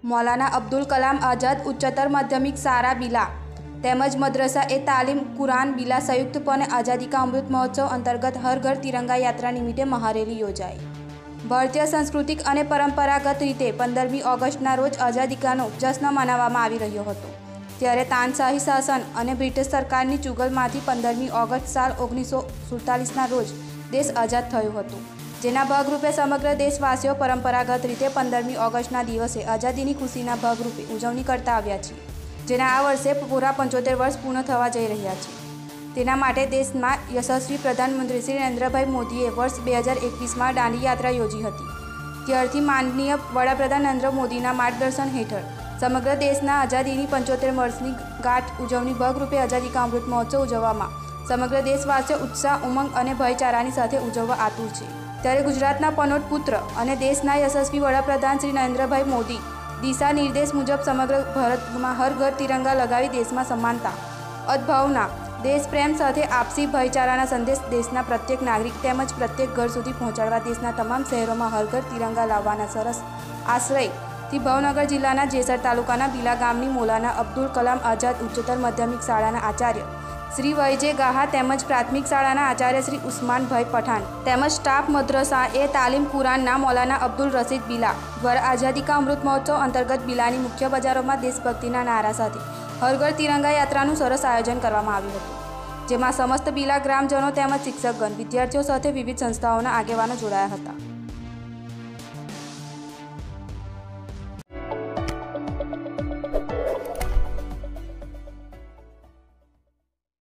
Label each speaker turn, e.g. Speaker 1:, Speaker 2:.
Speaker 1: मौलाना अब्दुल कलाम आज़ाद उच्चतर माध्यमिक शाळा बिला તેમજ મદ્રસા એ તાલીમ કુરાન બિલા સંયુક્તપણે આઝાદી કા અમૃત મહોત્સવ અંતર્ગત હર ઘર તિરંગા યાત્રા નિમિત્તે મહારેલી યોજાઈ। ભારતીય સાંસ્કૃતિક અને પરંપરાગત રીતે 15મી ઓગસ્ટના રોજ આઝાદીનો જશ્ન મનાવવામાં આવી રહ્યો હતો, ત્યારે તાનશાહી શાસન અને બ્રિટિશ સરકારની ચુંગલમાંથી 15મી ઓગસ્ટ સાલ 1947ના રોજ દેશ આઝાદ થયો હતો, જેના ભાગરૂપે સમગ્ર દેશવાસીઓ પરંપરાગત રીતે 15મી ઓગસ્ટના દિવસે આઝાદીની ખુશીના ભાગરૂપે ઉજવણી કરતા આવ્યા છે, જેના આ વર્ષે પૂરા 75 વર્ષ પૂર્ણ થવા જઈ રહ્યા છે। તેના માટે દેશમાં યશસ્વી પ્રધાનમંત્રી શ્રી નરેન્દ્રભાઈ મોદીએ વર્ષ 2021માં દાંડી યાત્રા યોજી હતી। ત્યારથી માનનીય વડાપ્રધાન નરેન્દ્ર મોદીના માર્ગદર્શન હેઠળ સમગ્ર દેશના આઝાદીની 75 વર્ષની ગાંઠ ઉજવણી ભાગરૂપે આઝાદી કા અમૃત મહોત્સવ ઉજવવામાં સમગ્ર દેશવાસીઓ ઉત્સાહ, ઉમંગ અને ભાઈચારાની સાથે ઉજવવા આતુર છે। ત્યારે ગુજરાતના પનોત પુત્ર અને દેશના યશસ્વી વડાપ્રધાન શ્રી નરેન્દ્રભાઈ મોદી દિશા નિર્દેશ મુજબ સમગ્ર ભારતમાં હર ઘર તિરંગા લગાવી દેશમાં સમાનતા, અદભાવના, દેશ પ્રેમ સાથે આપસી ભાઈચારાના સંદેશ દેશના પ્રત્યેક નાગરિક તેમજ પ્રત્યેક ઘર સુધી પહોંચાડવા દેશના તમામ શહેરોમાં હર ઘર તિરંગા લાવવાના સરસ આશ્રયથી ભાવનગર જિલ્લાના જેસર તાલુકાના બિલા ગામની મૌલાના અબ્દુલ કલામ આઝાદ ઉચ્ચતર માધ્યમિક શાળાના આચાર્ય શ્રી વૈજે ગાહા તેમજ પ્રાથમિક શાળાના આચાર્ય શ્રી ઉસ્માનભાઈ પઠાણ તેમજ સ્ટાફ મદ્રસા એ તાલીમ કુરાનના મૌલાના અબ્દુલ રશીદ બિલા દ્વારા આઝાદી કા અમૃત મહોત્સવ અંતર્ગત બિલાની મુખ્ય બજારોમાં દેશભક્તિના નારા સાથે હર ઘર તિરંગા યાત્રાનું સરસ આયોજન કરવામાં આવ્યું હતું, જેમાં સમસ્ત બિલા ગ્રામજનો તેમજ શિક્ષકગણ, વિદ્યાર્થીઓ સાથે વિવિધ સંસ્થાઓના આગેવાનો જોડાયા હતા।